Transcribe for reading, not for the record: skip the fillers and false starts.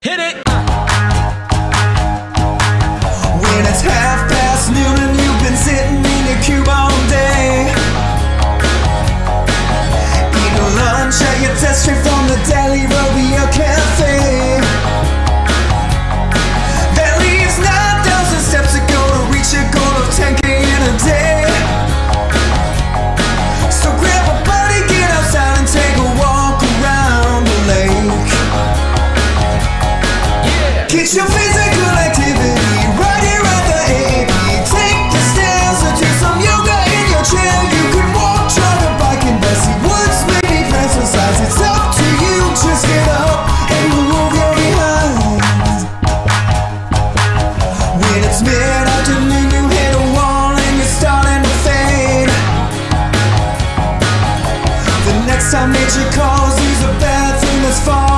Hit it! When it's noon and you've been sitting in your cube all day, eating lunch at your desk straight from the deli, Rodeo Cafe. That leaves 9,000 steps to go to reach your goal of 10K in a day. So grab a buddy, get outside and take a walk around the lake. Get your physical activity right here at the AP. Take the stairs or do some yoga in your chair. You can walk, jog, or bike in Bessie Woods, maybe exercise. It's up to you, just get up and move your behind. When it's mid-afternoon, you hit a wall and you're starting to fade. The next time nature calls, use a bathroom that's far